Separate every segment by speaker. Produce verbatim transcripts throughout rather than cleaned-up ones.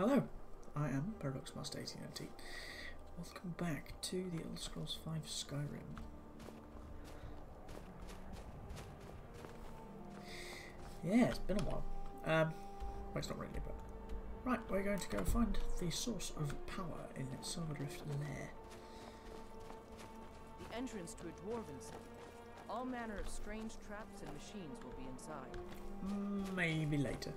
Speaker 1: Hello, I am Paradox Master eighteen ninety. Welcome back to the Elder Scrolls five Skyrim. Yeah, it's been a while. Um, well, it's not really, but... Right, we're going to go find the source of power in Silverdrift Lair.
Speaker 2: The entrance to a dwarven city. All manner of strange traps and machines will be inside.
Speaker 1: Mm, maybe later.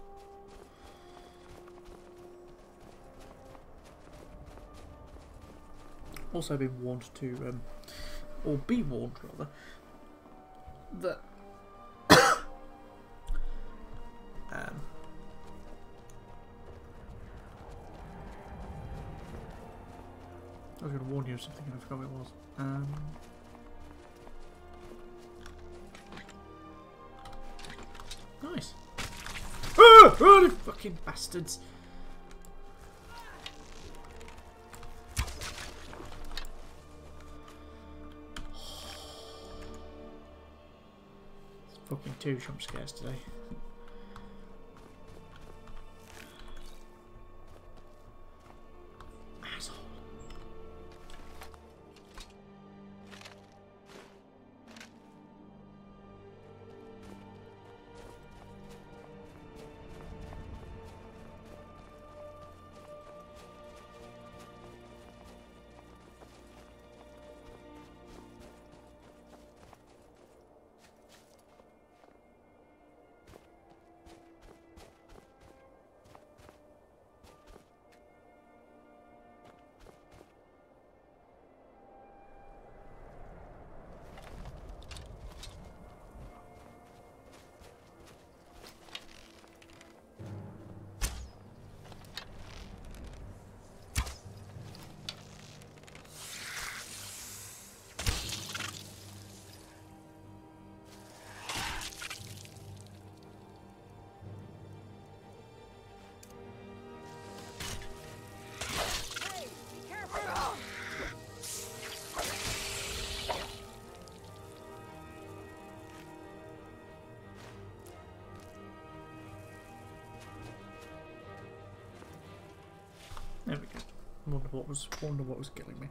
Speaker 1: Also been warned to, um, or be warned rather, that um, I was going to warn you of something and I forgot what it was. Um, nice. Ah! Oh, the fucking bastards! Fucking two jump scares today. Asshole. There we go. Wonder what was wonder what was killing me.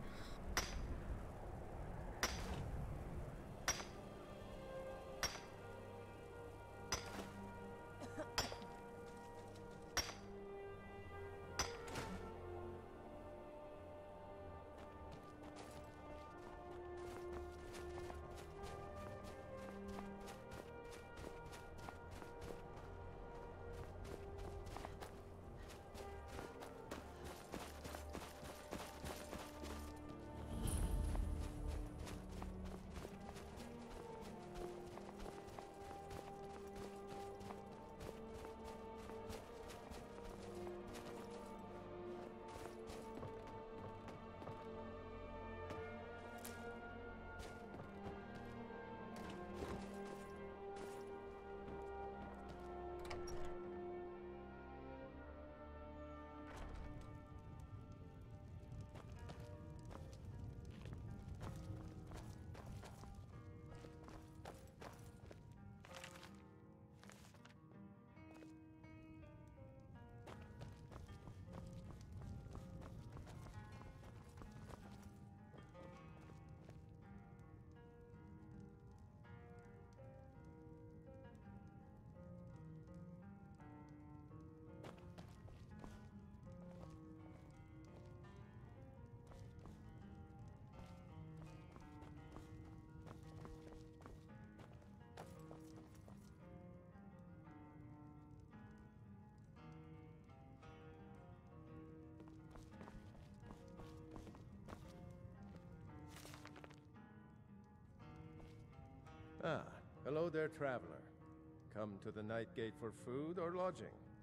Speaker 3: Ah, hello there, traveler. Come to the Night Gate for food or lodging?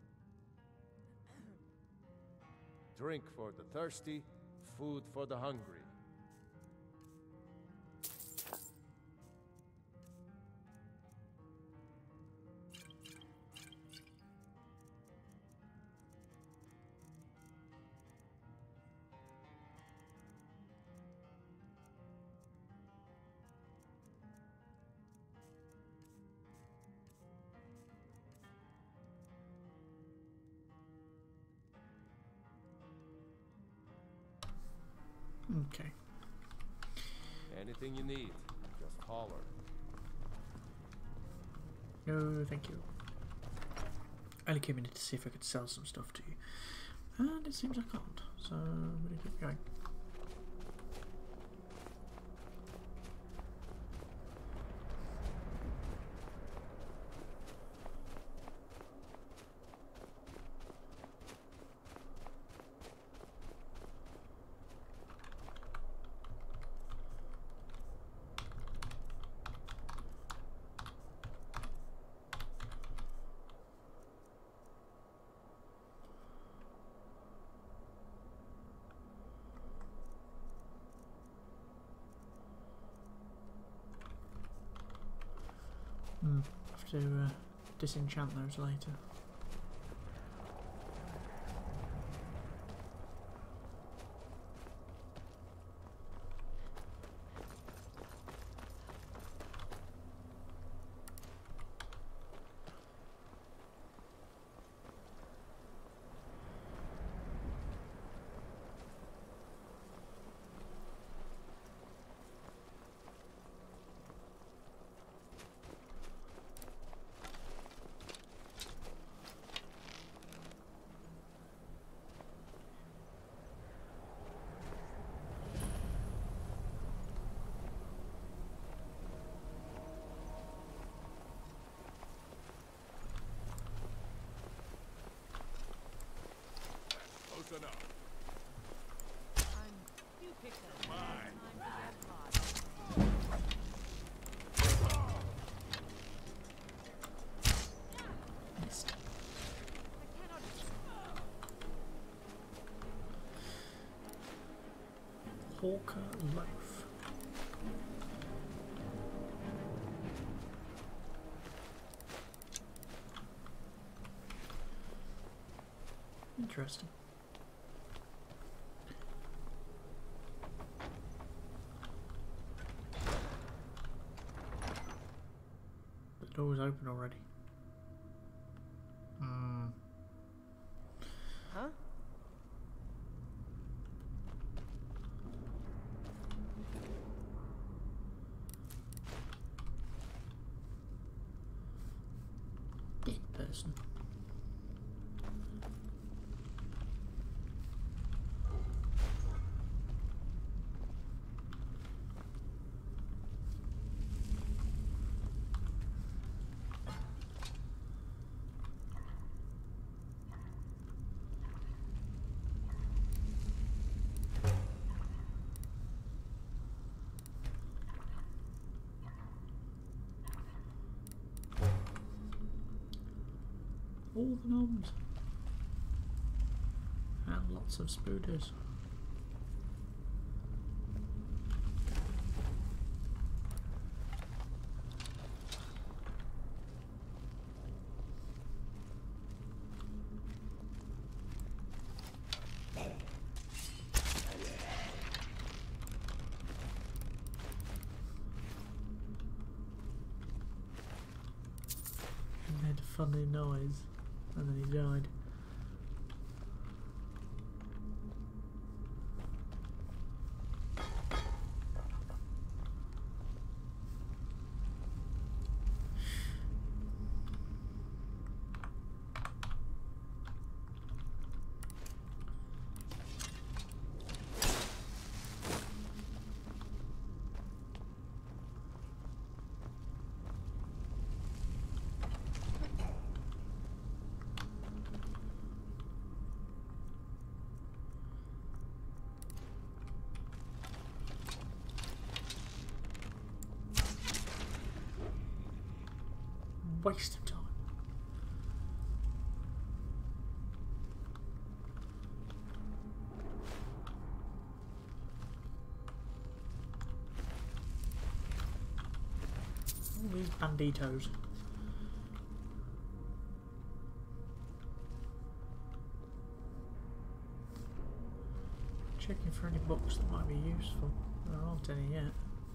Speaker 3: Drink for the thirsty, food for the hungry.
Speaker 1: Okay.
Speaker 3: Anything you need, just holler.
Speaker 1: No, thank you. I only came in to see if I could sell some stuff to you. And it seems I can't, so I'm going to keep going. Hmm, have to uh, disenchant those later.
Speaker 3: Close enough.
Speaker 2: I'm you picked up.
Speaker 3: Mine.
Speaker 2: Time for that pod.
Speaker 1: Missed.
Speaker 2: I cannot.
Speaker 1: Hawker loaf. Interesting. The door's open already. Hmm.
Speaker 2: Huh?
Speaker 1: Dead person. All the gnomes. And lots of spooders. He made a funny noise. And then he died. Waste of time. All these banditos. Checking for any books that might be useful. There aren't any yet.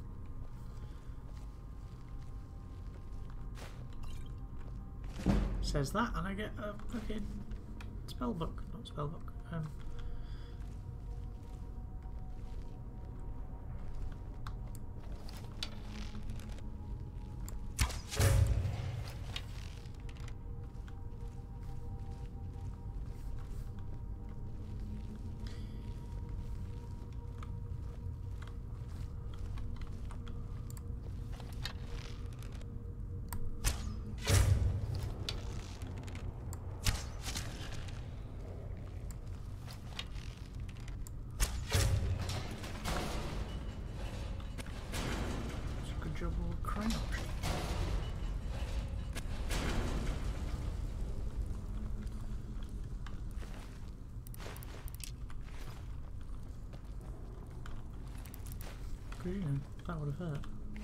Speaker 1: Says that, and I get a fucking spell book, not spell book. Um, Because, you know, that would have hurt.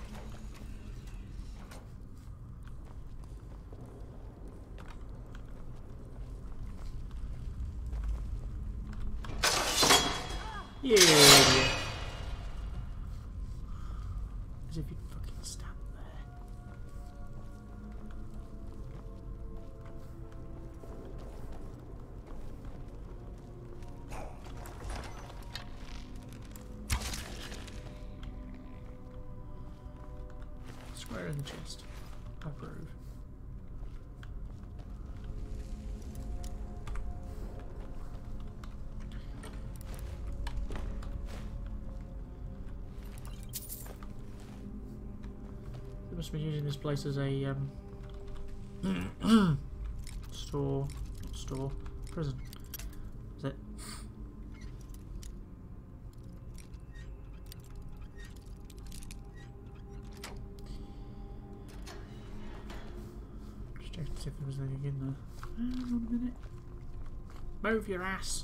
Speaker 1: Yeah, yeah. As if you'd fucking stand there. Square in the chest. Approve. They must be using this place as a um, store, not store, prison. Is it? Just checking to see if there was anything in there. Hang on a minute. Move your ass.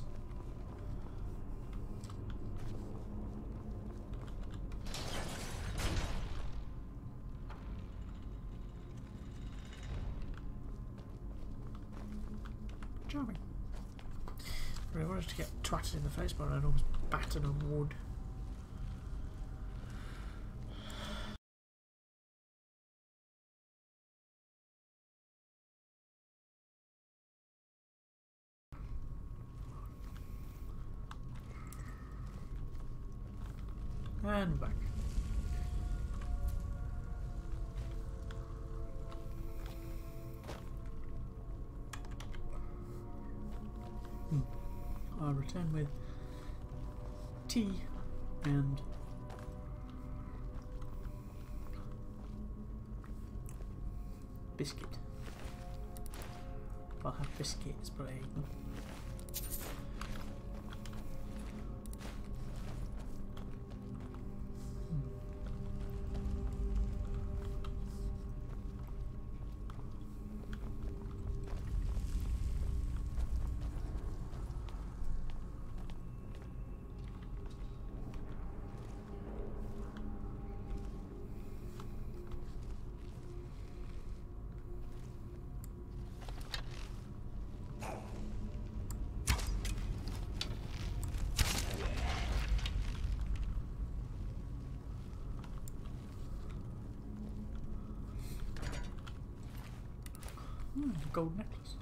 Speaker 1: Charming. I wanted to get twatted in the face by an enormous baton of wood. And back. I return with tea and biscuit. I'll have biscuits, but I ate them. Hmm, gold necklace.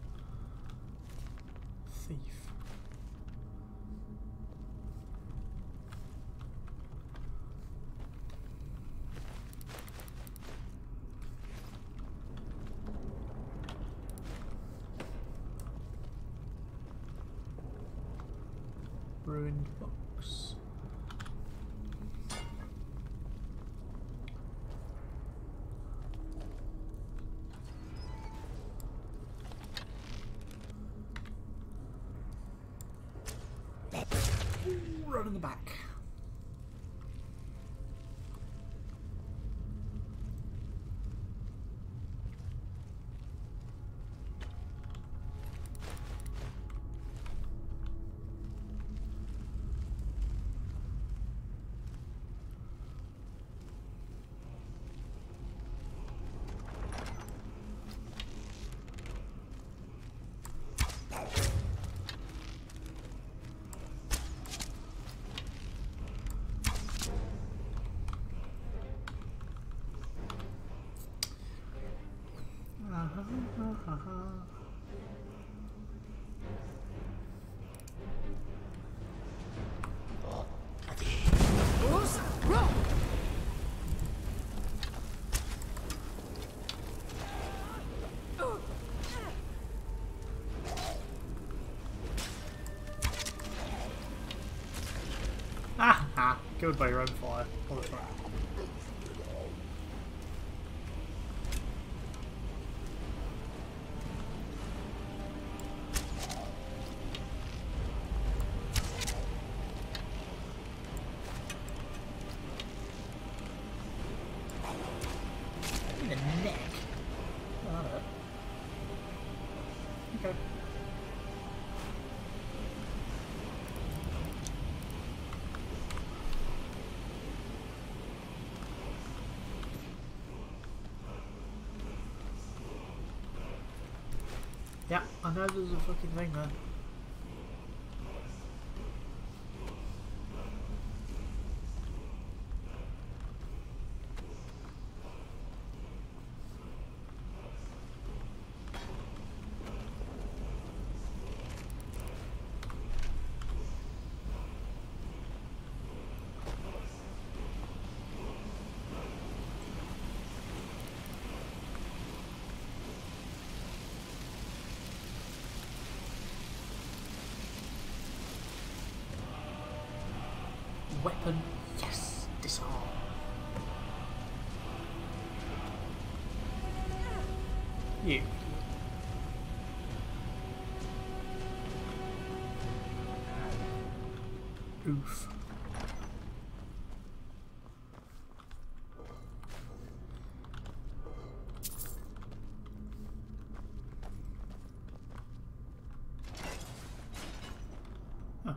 Speaker 1: Thief. Ruined box. Right in the back. Ah ha! Killed by your own fire. Oh, that's right. In the neck. Oh, that hurt. Okay. I know there's a fucking thing there. Weapon, yes, disarm. You. Oof. Huh.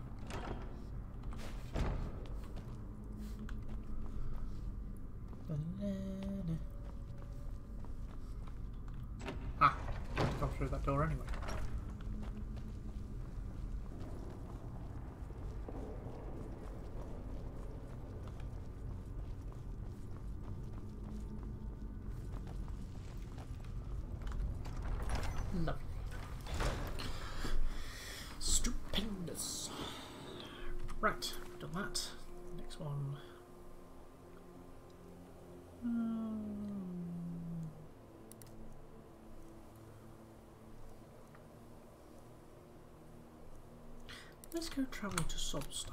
Speaker 1: Ah, I have to go through that door anyway. Lovely. Stupendous. Right, done that. Next one. Um, let's go travel to Solstheim.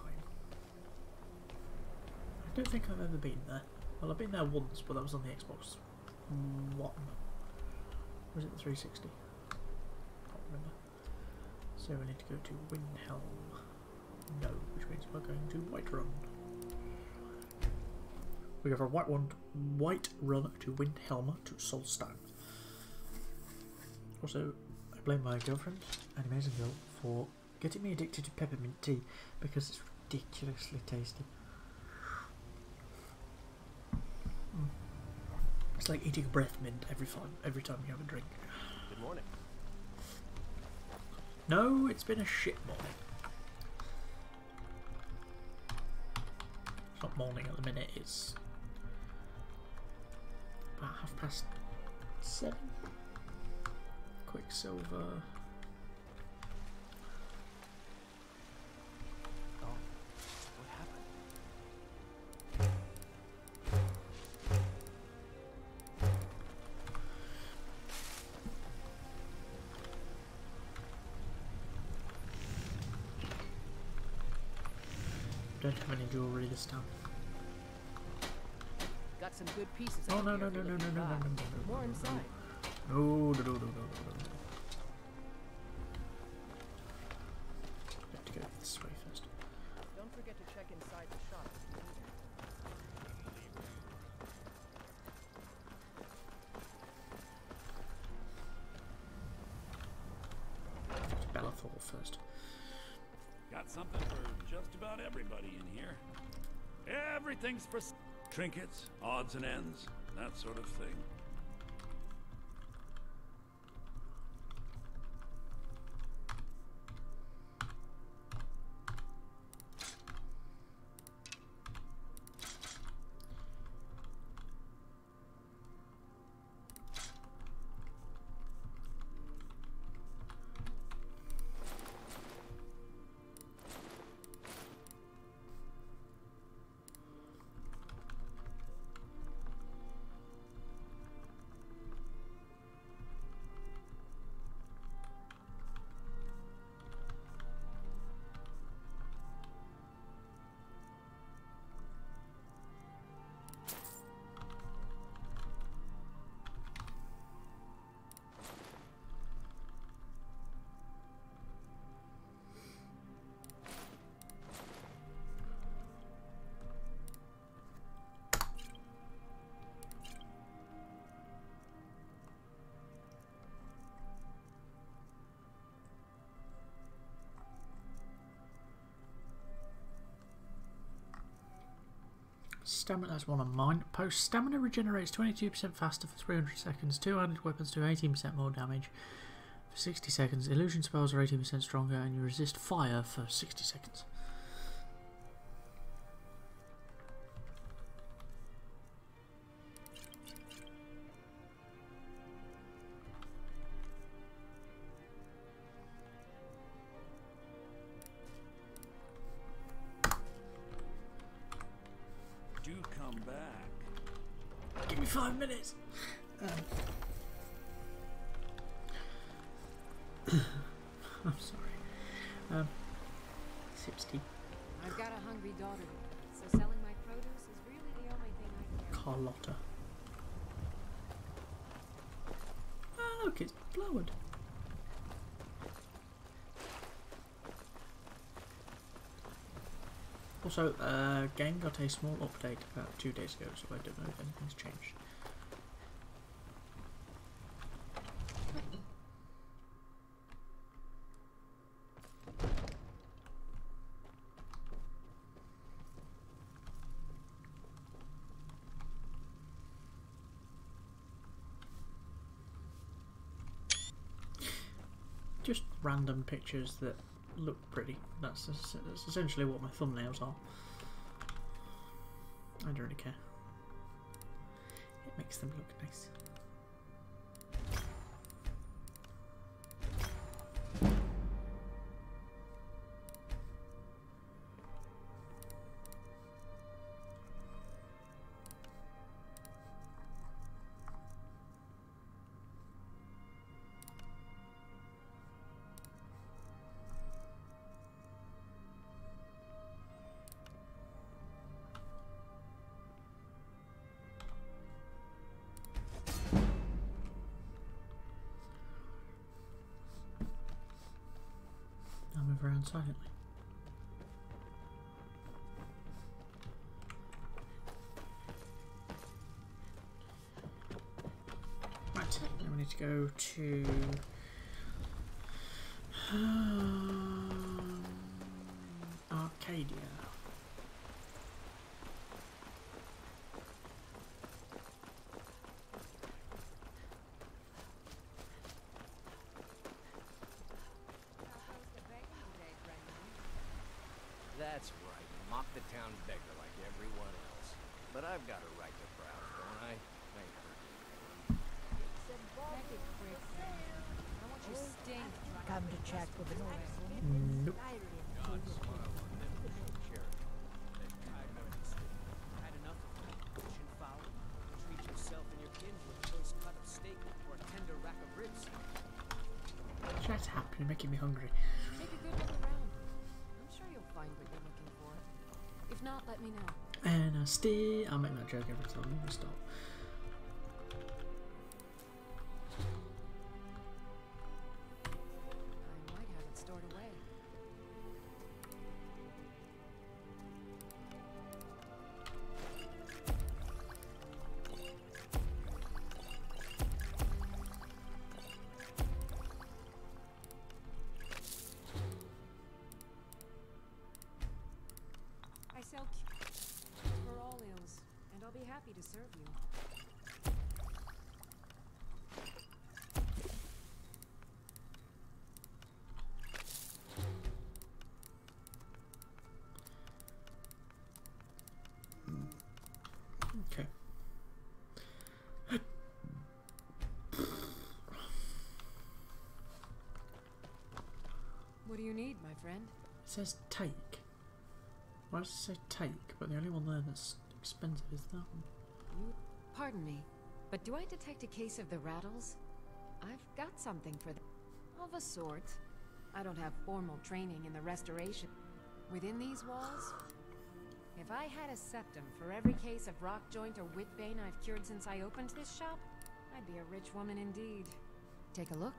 Speaker 1: I don't think I've ever been there. Well, I've been there once, but that was on the Xbox One. Or was it the three sixty? Can't remember. So we need to go to Windhelm. No, which means we're going to Whiterun. We go from White One, White Run to Windhelm to Solstheim. Also, I blame my girlfriend, an amazing girl, for getting me addicted to peppermint tea because it's ridiculously tasty. Mm. It's like eating breath mint every time, every time you have a drink.
Speaker 3: Good morning.
Speaker 1: No, it's been a shit morning. It's not morning at the minute, it's about half past seven. Quicksilver.
Speaker 3: Oh, what happened?
Speaker 1: Don't have any jewellery this time.
Speaker 2: Got some good pieces.
Speaker 1: Oh
Speaker 2: out
Speaker 1: no
Speaker 2: here
Speaker 1: no
Speaker 2: if
Speaker 1: no
Speaker 2: you're
Speaker 1: no no
Speaker 2: looking
Speaker 1: no no
Speaker 2: back.
Speaker 1: no no
Speaker 2: More
Speaker 1: no
Speaker 2: inside.
Speaker 1: no no no no no no. Have to go this way first.
Speaker 2: Don't forget to check inside the shop if you need it.
Speaker 1: Bellathor first.
Speaker 4: Got something for just about everybody in here. Everything's for s- trinkets, odds and ends, that sort of thing.
Speaker 1: Stamina, that's one of mine. Post stamina regenerates twenty-two percent faster for three hundred seconds. Two-handed weapons do eighteen percent more damage. sixty seconds. Illusion spells are eighty percent stronger and you resist fire for sixty seconds.
Speaker 4: Do come back.
Speaker 1: Give me five minutes. Um. I'm sorry. Um, sixty.
Speaker 5: I've got a hungry daughter, so selling my produce is really the only thing I care about.
Speaker 1: Carlotta. Oh, look, it's blowered. Also, uh, game got a small update about two days ago, so I don't know if anything's changed. Just random pictures that look pretty. That's, that's essentially what my thumbnails are. I don't really care. It makes them look nice. I'll move around silently. Right, now we need to go to um, Arcadia.
Speaker 6: That's right. Mock the town beggar like everyone else. But I've got a right to proud, don't I? Thank you.
Speaker 5: Come to check with an
Speaker 1: Nope.
Speaker 6: God smiled on them with no charity.
Speaker 7: Had enough of competition foul. Treat yourself and your kin to a choice cut of steak or a tender rack of ribs.
Speaker 1: Shut up, you're making me hungry.
Speaker 5: Take a good look around. I'm sure you'll find what you're looking for. If not, let me know.
Speaker 1: And I still, I'll make that joke every time we stop.
Speaker 5: I might have it stored away. I sell cu- for all ills, and I'll be happy to serve you.
Speaker 1: Okay.
Speaker 5: What do you need, my friend?
Speaker 1: It says take. Why does it say take? But the only one there that's expensive is that one.
Speaker 5: You, pardon me, but do I detect a case of the rattles? I've got something for them. Of a sort. I don't have formal training in the restoration. Within these walls, if I had a septum for every case of rock joint or whitbane I've cured since I opened this shop, I'd be a rich woman indeed. Take a look.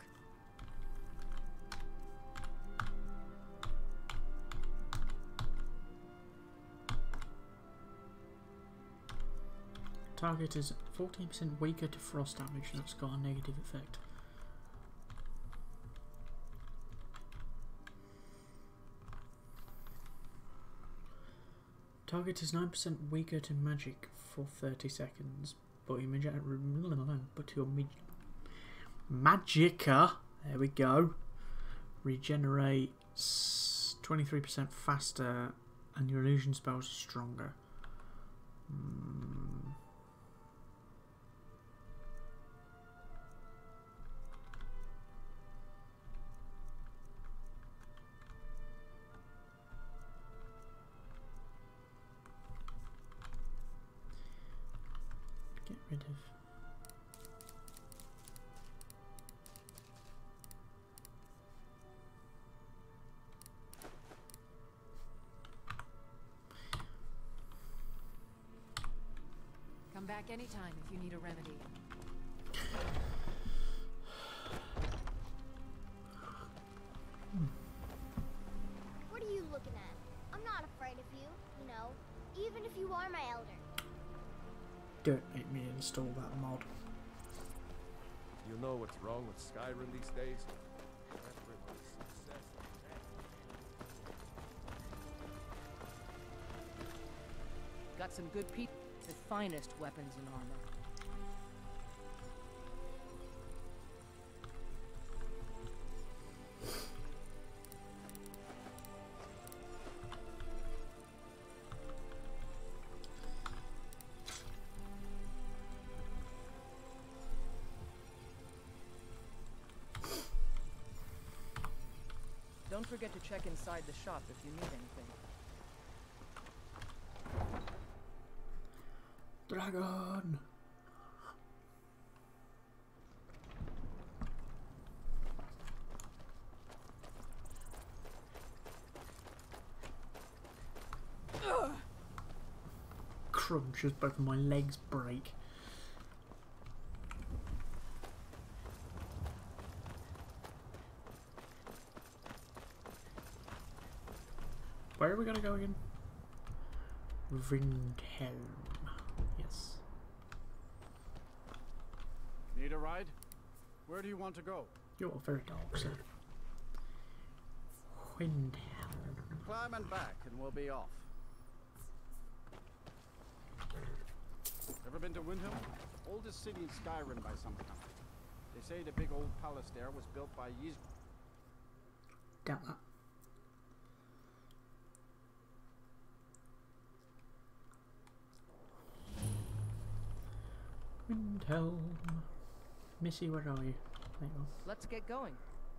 Speaker 1: Target is fourteen percent weaker to frost damage, that's got a negative effect. Target is nine percent weaker to magic for thirty seconds, but your magic, but your magicka There we go. Regenerate twenty-three percent faster and your illusion spells are stronger. Hmm. Get rid of
Speaker 5: Come back anytime if you need a remedy.
Speaker 8: What are you looking at? I'm not afraid of you, you know, even if you are my elder.
Speaker 1: Don't make me install that mod.
Speaker 3: You know what's wrong with Skyrim these days? Everyone's obsessed with tech.
Speaker 2: Got some good people. The finest weapons and armor. Don't forget to check inside the shop if you need anything.
Speaker 1: Dragon! Crunch as both of my legs break. Where are we gonna go again? Vindhelm. Yes.
Speaker 9: Need a ride? Where do you want to go?
Speaker 1: You're very dark, sir. Vindhelm.
Speaker 9: Climb and back and we'll be off. Ever been to Windhelm? Oldest city in Skyrim by some count. They say the big old palace there was built by Ys.
Speaker 1: Damn that. Windhelm. Missy, where are you? There you are.
Speaker 2: Let's get going.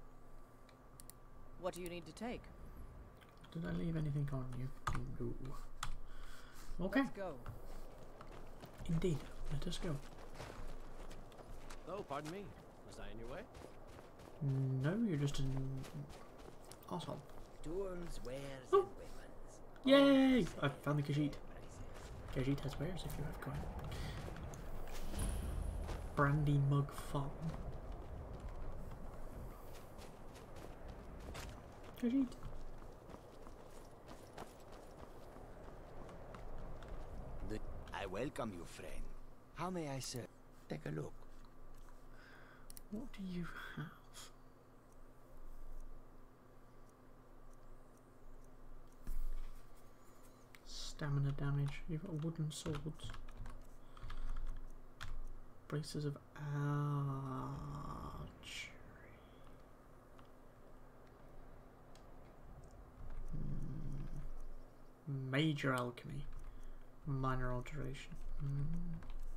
Speaker 2: What do you need to take?
Speaker 1: Did I leave anything on you? No. Okay.
Speaker 2: Let's go.
Speaker 1: Indeed. Let us go.
Speaker 6: Oh, pardon me. Was I in your way?
Speaker 1: No, you're just an asshole.
Speaker 6: Dorms, wares,
Speaker 1: Oh.
Speaker 6: and weapons.
Speaker 1: Yay! I found the Khajiit. Khajiit has wares if you have coin. Brandy Mug Farm. Khajiit.
Speaker 10: I welcome you, friend. How may I serve? Take a look.
Speaker 1: What do you have? Stamina damage. You've got wooden swords. Braces of archery. Hmm. Major alchemy. Minor alteration. Hmm.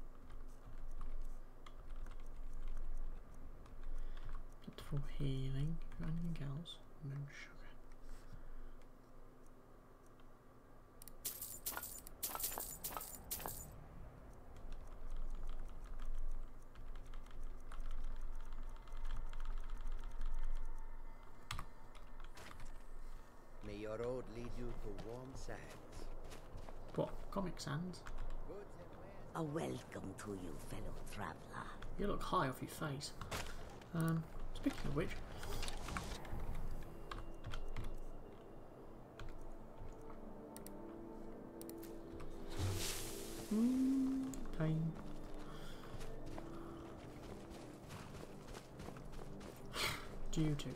Speaker 1: For healing. Got anything else? No sugar.
Speaker 10: May your road lead you to warm sands.
Speaker 1: What? Comic Sans?
Speaker 11: A welcome to you, fellow traveler.
Speaker 1: You look high off your face. Um, speaking of which, mm, pain. Due to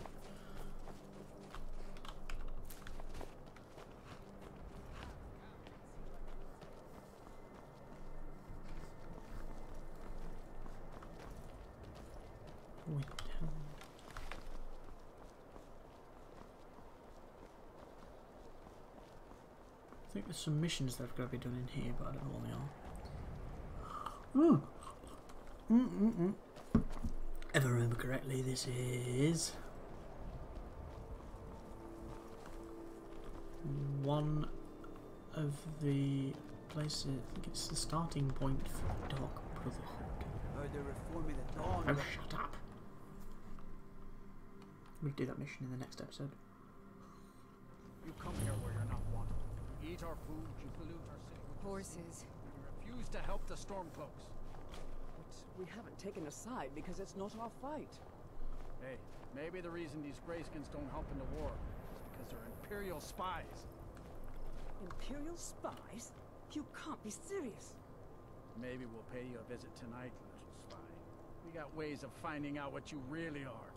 Speaker 1: Windhelm. think there's some missions that have got to be done in here, but I don't know what they are. Mm. Mm -mm -mm. If I remember correctly, this is one of the places. I think it's the starting point for Dark Brotherhood.
Speaker 7: Are they reforming the dawn?
Speaker 1: Oh, shut up! We'll do that mission in the next episode.
Speaker 9: You come here where you're not wanted. You eat our food, you pollute our city with
Speaker 5: Horses.
Speaker 9: You refuse to help the Stormcloaks.
Speaker 12: But we haven't taken a side because it's not our fight.
Speaker 9: Hey, maybe the reason these Greyskins don't help in the war is because they're Imperial spies.
Speaker 12: Imperial spies? You can't be serious.
Speaker 9: Maybe we'll pay you a visit tonight, little spy. We got ways of finding out what you really are.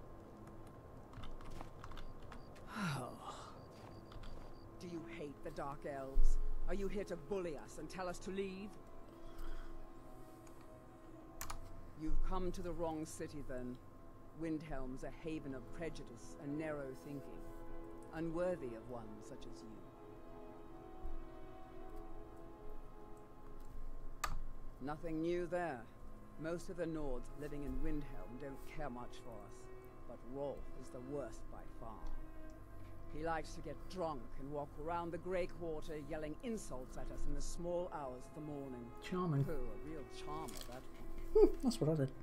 Speaker 12: Oh. Do you hate the Dark Elves? Are you here to bully us and tell us to leave? You've come to the wrong city then. Windhelm's a haven of prejudice and narrow thinking, unworthy of one such as you. Nothing new there. Most of the Nords living in Windhelm don't care much for us, but Rolf is the worst by far. He likes to get drunk and walk around the Grey Quarter yelling insults at us in the small hours of the morning.
Speaker 1: Charming.
Speaker 12: Oh, a real charmer, that one.
Speaker 1: That's what I did.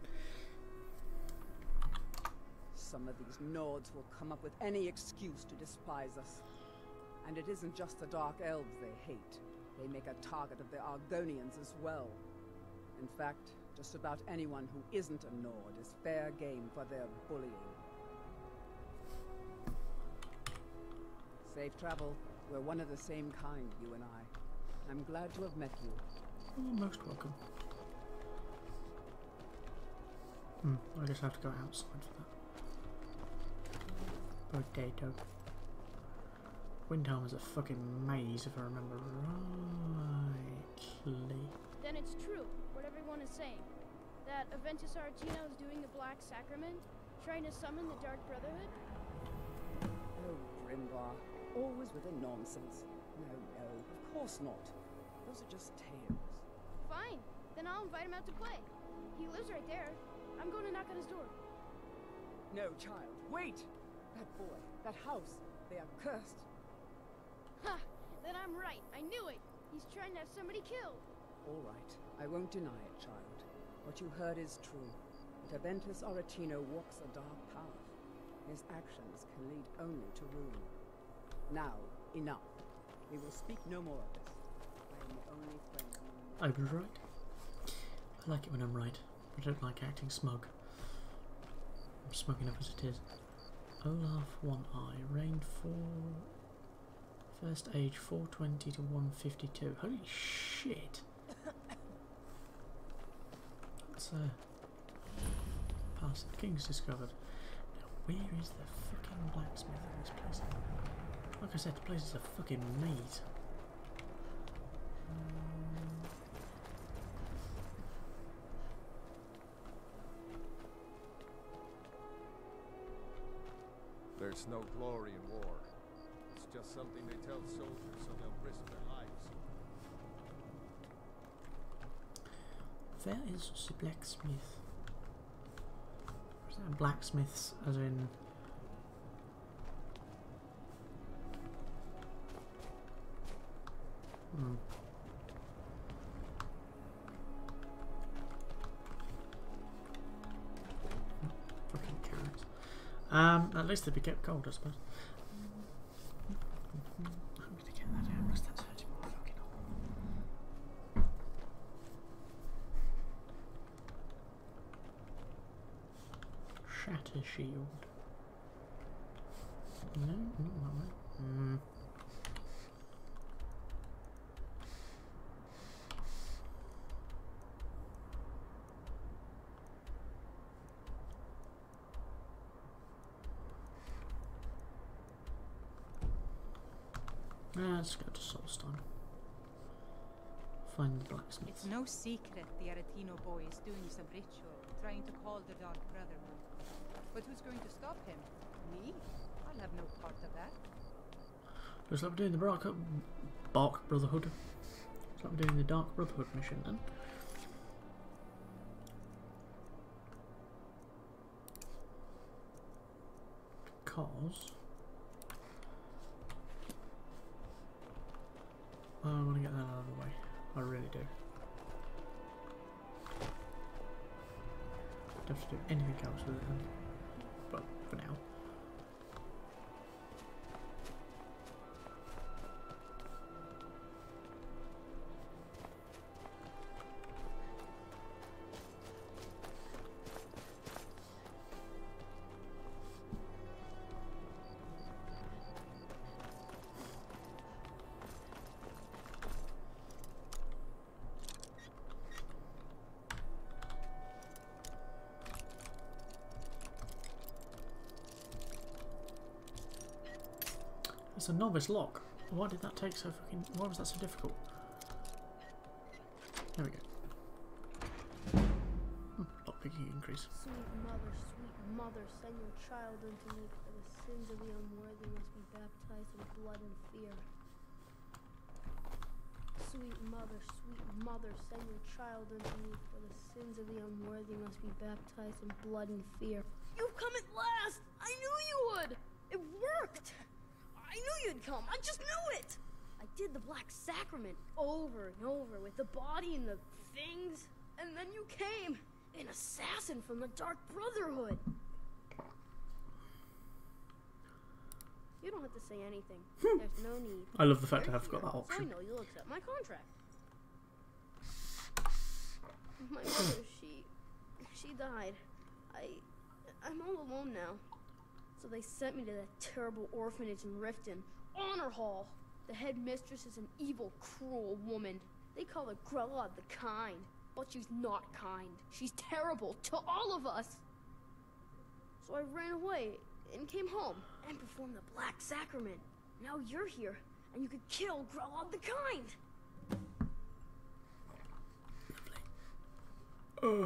Speaker 12: Some of these Nords will come up with any excuse to despise us. And it isn't just the Dark Elves they hate. They make a target of the Argonians as well. In fact, just about anyone who isn't a Nord is fair game for their bullying. Safe travel. We're one of the same kind, you and I. I'm glad to have met you.
Speaker 1: You're most welcome. Hmm, I guess I have to go outside for that. Potato. Windhelm is a fucking maze, if I remember rightly.
Speaker 13: Then it's true, what everyone is saying. That Aventus Aretino is doing the Black Sacrament, trying to summon the Dark Brotherhood?
Speaker 12: Oh, Grimvar. Always with the nonsense. No, no, of course not. Those are just tales.
Speaker 13: Fine, then I'll invite him out to play. He lives right there. I'm going to knock on his door.
Speaker 12: No, child, wait! That boy, that house, they are cursed.
Speaker 13: Ha! Then I'm right. I knew it. He's trying to have somebody killed.
Speaker 12: All right, I won't deny it, child. What you heard is true. But Aventus Aretino walks a dark path. His actions can lead only to ruin. Now, enough. We will speak no more of this. I am the only friend you
Speaker 1: I was right. I like it when I'm right. I don't like acting smug. I'm smug enough as it is. Olaf One Eye, reigned for first age four twenty to one fifty-two. Holy shit! That's uh, past the king's discovered. Now, where is the fucking blacksmith in this place? Like I said, the place is a fucking maze.
Speaker 3: There's no glory in war. It's just something they tell soldiers so they'll risk their lives.
Speaker 1: Where is the blacksmith? Is that blacksmiths as in... Hmm. Fucking carrots. Um, at least they'd be kept cold, I suppose. I'm going to get that out, because that's hurting my fucking arm. Shatter shield. No, not that way. Hmm. Uh, let's go to Solstheim. Find the blacksmith.
Speaker 14: It's no secret the Aretino boy is doing some ritual, trying to call the Dark Brotherhood. But who's going to stop him? Me? I'll have no part of that.
Speaker 1: Looks like we're doing the Black Bark Brotherhood. So I'm doing the Dark Brotherhood mission then. Because I want to get that out of the way. I really do. Don't have to do anything else with it then. Well, for now. It's a novice lock. Why did that take so fucking... Why was that so difficult? There we go. Hmm, lockpicking increase.
Speaker 13: Sweet mother, sweet mother, send your child unto me, for the sins of the unworthy must be baptized in blood and fear. Sweet mother, sweet mother, send your child unto me, for the sins of the unworthy must be baptized in blood and fear. You've come at last! I knew you would! It worked! I knew you'd come. I just knew it. I did the Black Sacrament over and over with the body and the things, and then you came, an assassin from the Dark Brotherhood. You don't have to say anything. There's no need.
Speaker 1: I love the fact
Speaker 13: You're
Speaker 1: I have got
Speaker 13: here,
Speaker 1: that option.
Speaker 13: So I know you'll accept my contract. My mother, she, she died. I, I'm all alone now. So they sent me to that terrible orphanage in Riften. Honor Hall. The headmistress is an evil, cruel woman. They call her Grella the Kind. But she's not kind. She's terrible to all of us. So I ran away and came home and performed the Black Sacrament. Now you're here, and you could kill Grella the Kind.
Speaker 1: Ugh.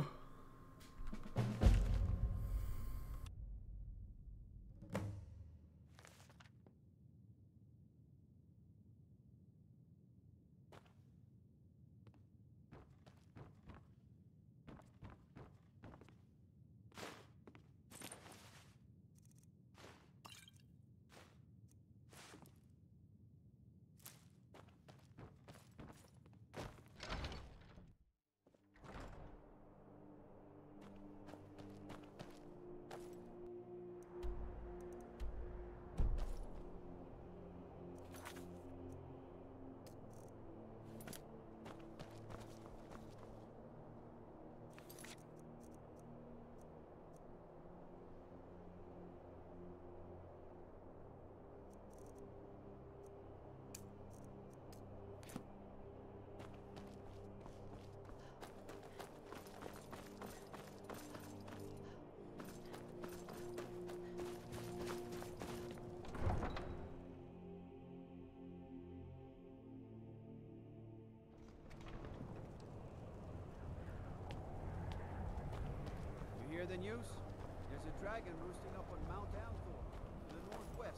Speaker 9: You hear the news? There's a dragon roosting up on Mount Althor, to the northwest.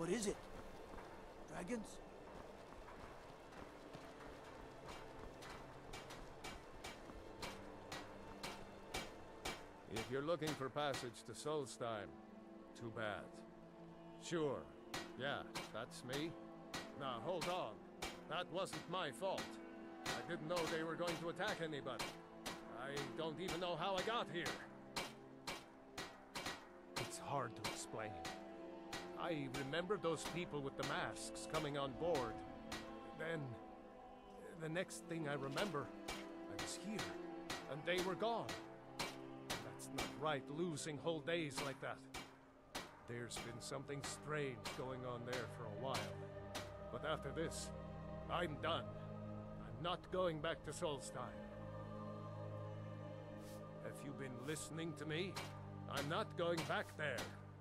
Speaker 10: What is it? Dragons?
Speaker 3: If you're looking for passage to Solstheim, too bad. Sure, yeah, that's me. Now, hold on. That wasn't my fault. I didn't know they were going to attack anybody. I don't even know how I got here. It's hard to explain. I remember those people with the masks coming on board. Then, the next thing I remember, I was here, and they were gone. That's not right, losing whole days like that. There's been something strange going on there for a while. But after this, I'm done. I'm not going back to Solstheim. Have you been listening to me? I'm not going back there.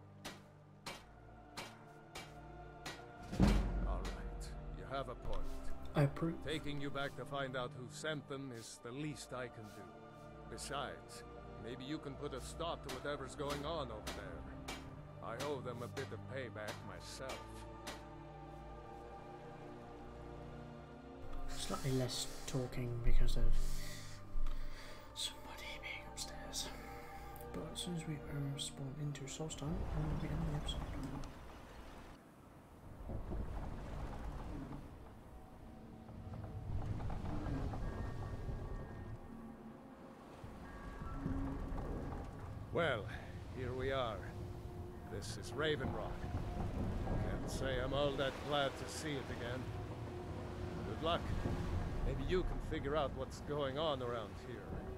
Speaker 3: All right, you have a point.
Speaker 1: I approve.
Speaker 3: Taking you back to find out who sent them is the least I can do. Besides, maybe you can put a stop to whatever's going on over there. I owe them a bit of payback myself.
Speaker 1: Slightly less talking because of somebody being upstairs. But as soon as we um, spawn into Solstheim, we'll be in the episode.
Speaker 3: Well, here we are. This is Raven Rock. Can't say I'm all that glad to see it again. Good luck. Maybe you can figure out what's going on around here.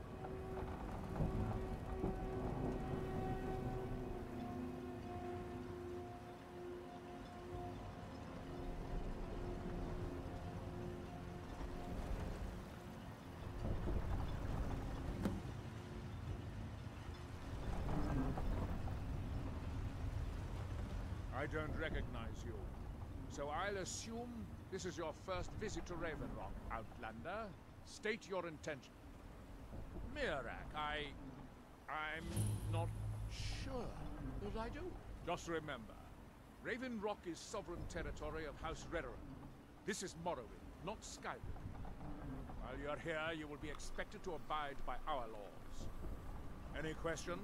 Speaker 15: I don't recognize you. So I'll assume this is your first visit to Raven Rock, Outlander. State your intention. Mirak, I... I'm not sure that I do. Just remember, Raven Rock is sovereign territory of House Redoran. This is Morrowind, not Skyrim. While you're here, you will be expected to abide by our laws. Any questions?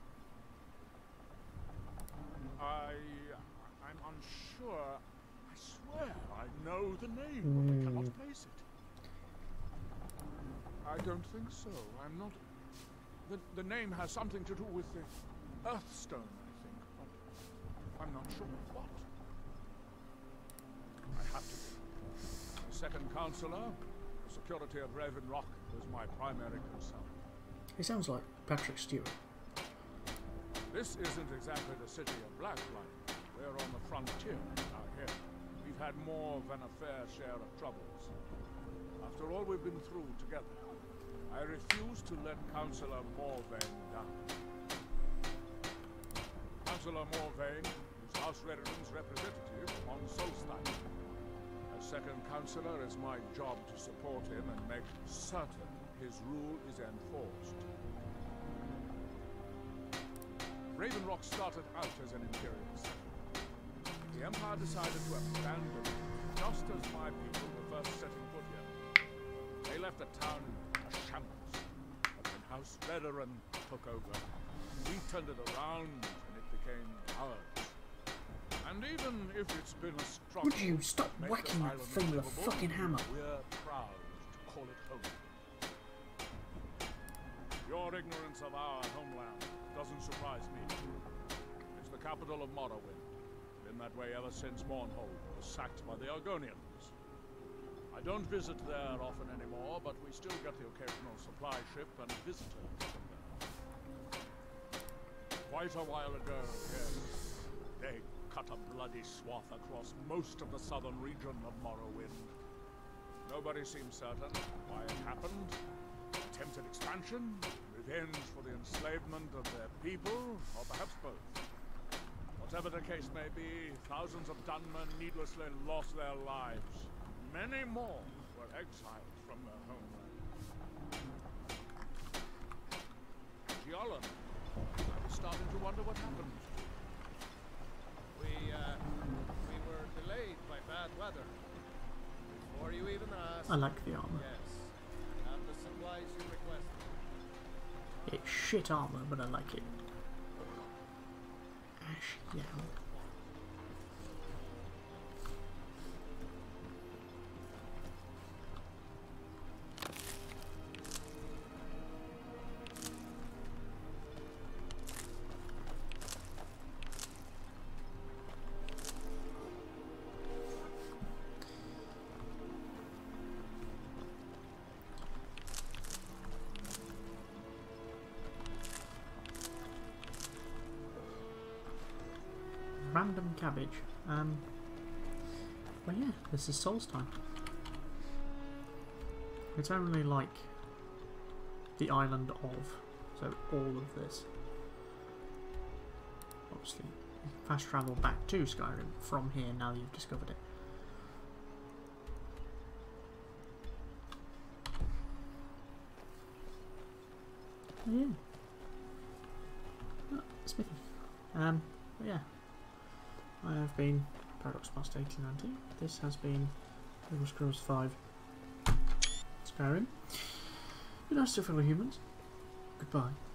Speaker 15: I... I'm unsure. I swear I know the name, but I cannot place it. I don't think so. I'm not... The, the name has something to do with the Earthstone, I think, but I'm not sure what. I have to be. The second counselor, the security of Raven Rock, was my primary concern.
Speaker 1: He sounds like Patrick Stewart.
Speaker 15: This isn't exactly the city of Blacklight. We're on the frontier out here. We've had more than a fair share of troubles. After all we've been through together, I refuse to let Councillor Morvain down. Councillor Morvain is House Redoran's representative on Solstheim. As second councillor, it's my job to support him and make certain his rule is enforced. Raven Rock started out as an imperial settlement. The Empire decided to abandon it just as my people were first setting foot here. They left the town in a shambles. But when House Redoran took over, we turned it around and it became ours. And even if it's been a struggle...
Speaker 1: Would you stop whacking that thing with a fucking hammer?
Speaker 15: We're proud to call it home. Your ignorance of our homeland doesn't surprise me. It's the capital of Morrowind. Been that way ever since Mournhold was sacked by the Argonians. I don't visit there often anymore, but we still get the occasional supply ship and visitors from there. Quite a while ago, yes, they cut a bloody swath across most of the southern region of Morrowind. Nobody seems certain why it happened. Attempted expansion, revenge for the enslavement of their people, or perhaps both. Whatever the case may be, thousands of Dunmen needlessly lost their lives. Many more were exiled from their homeland. Giolan, I was starting to wonder what happened.
Speaker 3: We, uh, we
Speaker 1: I like the armour.
Speaker 6: Have the supplies you requested.
Speaker 1: It's shit armour, but I like it. Ash yam. Random cabbage. Um. Well, yeah, this is Solstheim. It's only like the island of, so all of this. Obviously, you can fast travel back to Skyrim from here now that you've discovered it. Oh, yeah. Oh, smithy. Um. But yeah. I have been Paradox Master eighteen ninety. This has been Elder Scrolls five Skyrim. Good night to fellow humans. Goodbye.